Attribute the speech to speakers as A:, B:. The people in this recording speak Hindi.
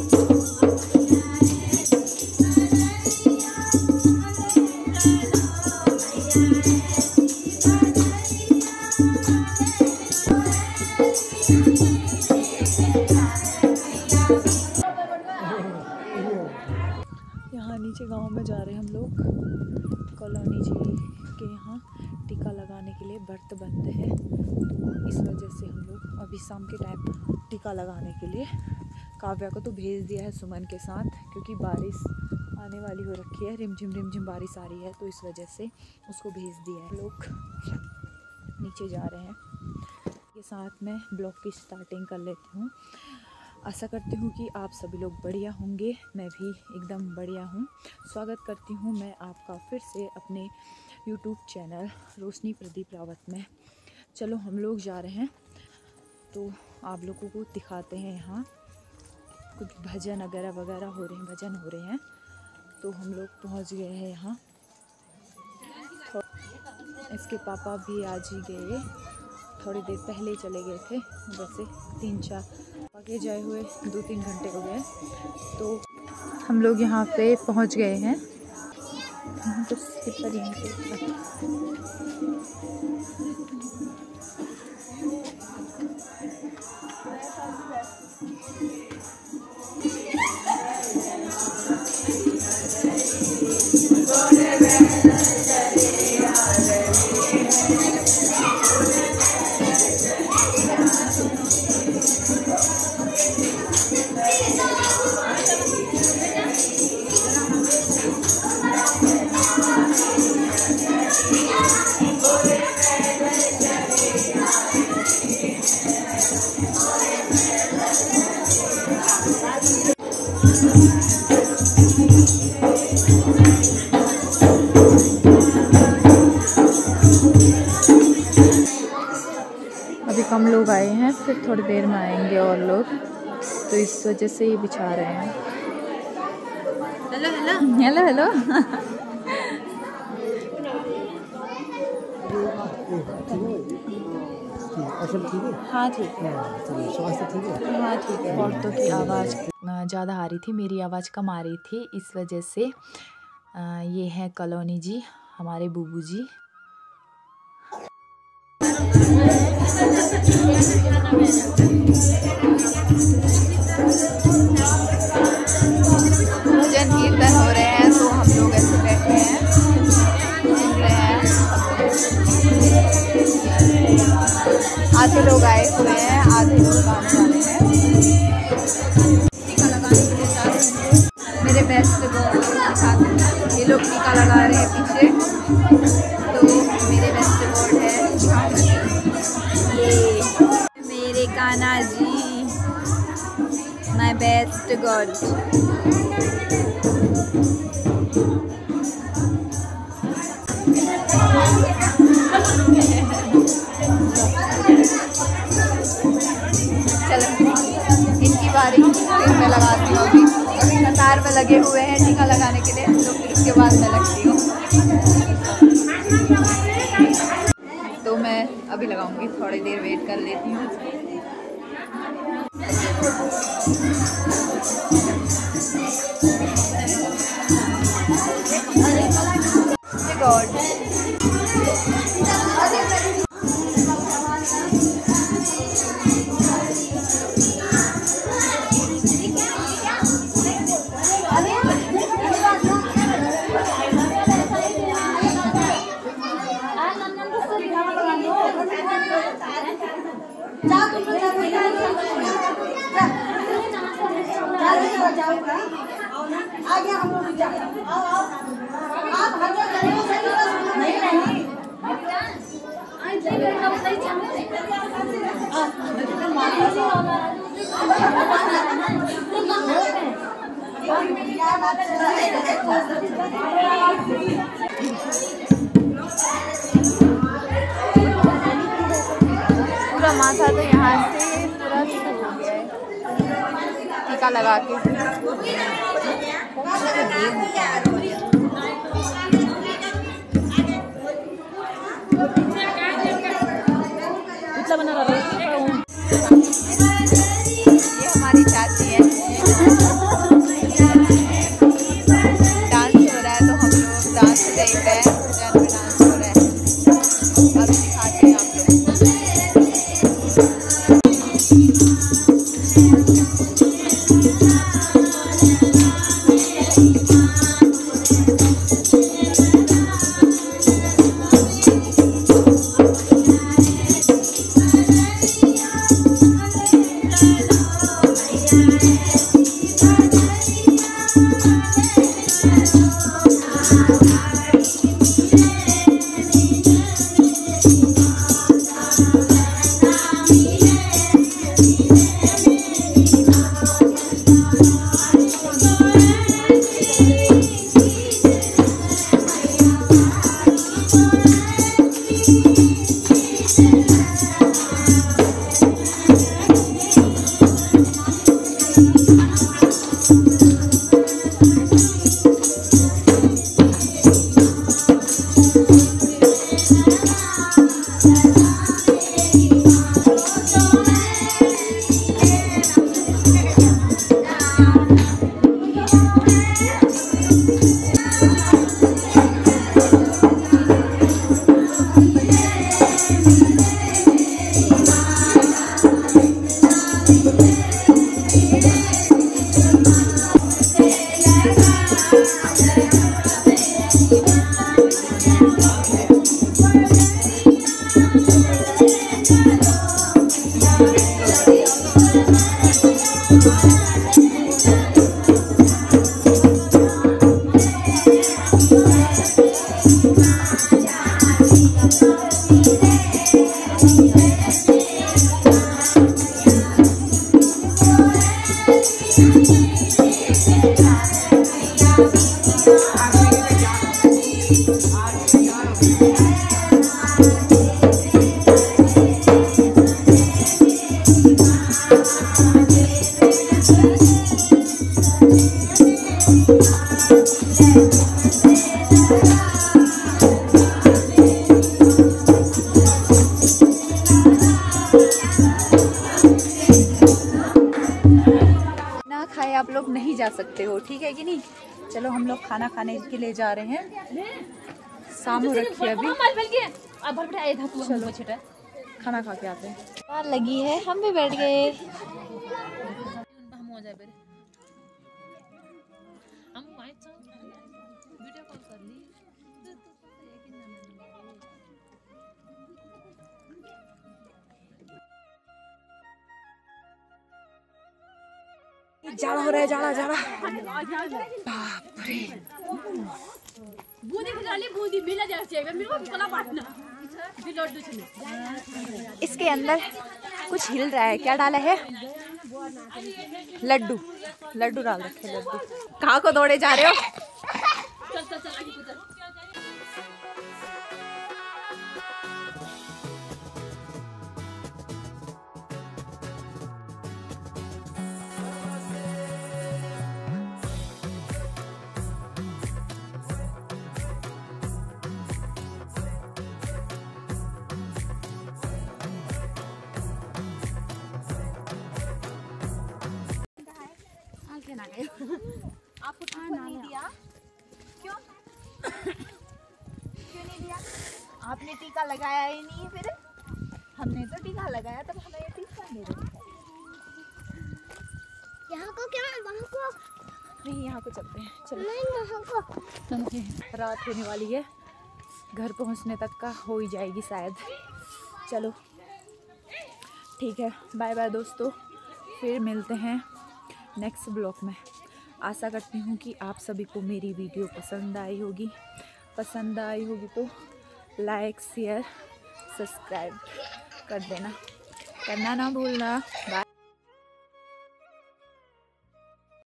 A: यहाँ नीचे गांव में जा रहे हैं हम लोग कॉलोनी जी के यहाँ टीका लगाने के लिए। व्रत बंद है तो इस वजह से हम लोग अभी शाम के टाइम टीका लगाने के लिए काव्या को तो भेज दिया है सुमन के साथ, क्योंकि बारिश आने वाली हो रखी है, रिमझिम बारिश आ रही है, तो इस वजह से उसको भेज दिया है। लोग नीचे जा रहे हैं। के साथ में ब्लॉग की स्टार्टिंग कर लेती हूँ। आशा करती हूँ कि आप सभी लोग बढ़िया होंगे, मैं भी एकदम बढ़िया हूँ। स्वागत करती हूँ मैं आपका फिर से अपने यूट्यूब चैनल रोशनी प्रदीप रावत में। चलो हम लोग जा रहे हैं तो आप लोगों को दिखाते हैं। यहाँ कुछ भजन वगैरह हो रहे हैं, भजन हो रहे हैं, तो हम लोग पहुँच गए हैं यहाँ। इसके पापा भी आज ही गए, थोड़ी देर पहले चले गए थे, वैसे 3-4 आगे जाए हुए 2-3 घंटे हो गए। तो हम लोग यहाँ पे पहुँच गए हैं। तो अभी कम लोग आए हैं, फिर थोड़ी देर में आएंगे और लोग, तो इस वजह से ये बिछा रहे हैं। हेलो हेलो हेलो हेलो हाँ ठीक है, हाँ ठीक है। औरतों की आवाज़ ज़्यादा आ रही थी, मेरी आवाज़ कम आ रही थी, इस वजह से। ये हैं कॉलोनी जी, हमारे बूबू जी। भजन कीर्तन हो रहे हैं, तो हम लोग ऐसे बैठे हैं, सुन रहे हैं। आधे लोग आए हुए हैं, आधे लोग आने वाले हैं। टीका लगाने के लिए जा रहे हैं। मेरे बेस्ट बोर्ड ये लोग टीका लगा रहे हैं पीछे, तो मेरे बेस्ट बोर्ड है ये मेरे Kanha ji, my best girl. चलो इनकी बारी मैं लगाती हूँ। अभी कतार में लगे हुए हैं टीका लगाने के लिए, तो फिर उसके बाद मैं लगती हूँ। तो मैं अभी लगाऊंगी, थोड़ी देर वेट कर लेती हूँ। गॉड आगे हम लोग आओ आप पूरा माथा तो यहाँ से पूरा हो गया है टीका लगा के। ये हमारी चाची है। ना खाए आप लोग नहीं जा सकते हो, ठीक है कि नहीं। चलो हम लोग खाना खाने के लिए जा रहे हैं, शाम हो रखी है अभी। चलो खाना खा के आते हैं। लगी है, हम भी बैठ गए। जाड़ा हो रहा है, जाड़ा जाड़ा। बाप रे। इसके अंदर कुछ हिल रहा है, क्या डाला है? लड्डू, लड्डू डाल रखे। लड्डू कहाँ को दौड़े जा रहे हो? आपको टीका नहीं दिया क्यों? क्यों नहीं दिया? आपने टीका लगाया ही नहीं। फिर हमने तो टीका लगाया, तब हमें ये टीका नहीं रखा। यहाँ को क्या? वहाँ को नहीं, यहाँ को चलते हैं। चलो नहीं, वहाँ को। रात होने वाली है, घर पहुँचने तक का हो ही जाएगी शायद। चलो ठीक है, बाय बाय दोस्तों, फिर मिलते हैं नेक्स्ट ब्लॉग में। आशा करती हूँ कि आप सभी को मेरी वीडियो पसंद आई होगी। पसंद आई होगी तो लाइक शेयर सब्सक्राइब कर देना, करना ना भूलना। बाय।